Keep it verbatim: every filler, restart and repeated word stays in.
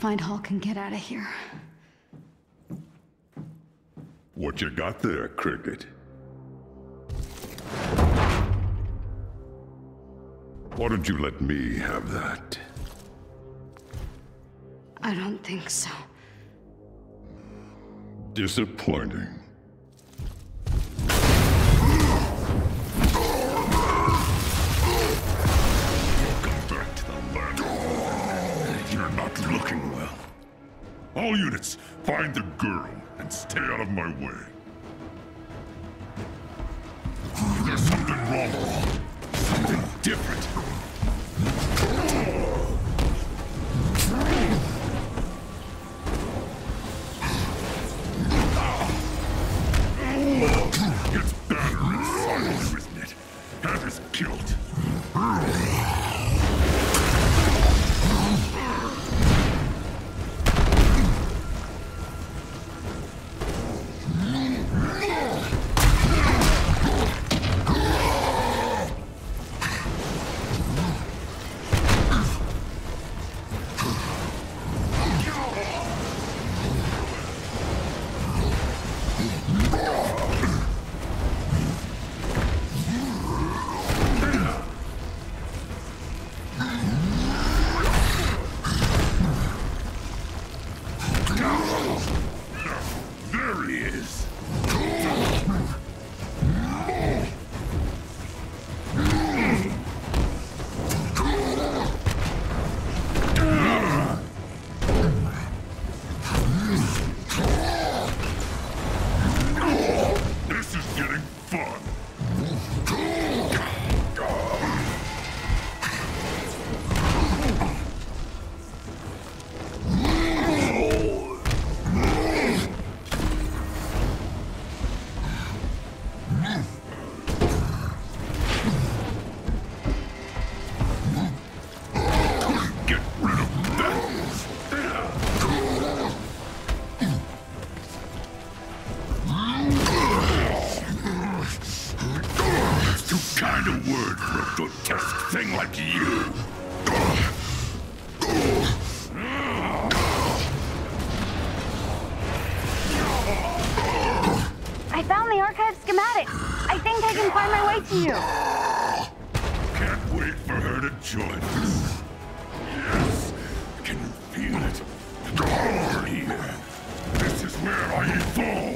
find Hulk and get out of here. What you got there, Cricket? Why don't you let me have that? I don't think so. Disappointing. Welcome back to the land. You're not looking well. All units, find the girl and stay out of my way. There's something wrong. Something different. It's battered inside you, isn't it? That is guilt. There he is. This is getting fun. Get rid of that. It's too kind a word for a grotesque thing like you. I found the archive schematic. I think I can find my way to you. Can't wait for her to join us. Yes, can you feel it? Over here. This is where I evolve.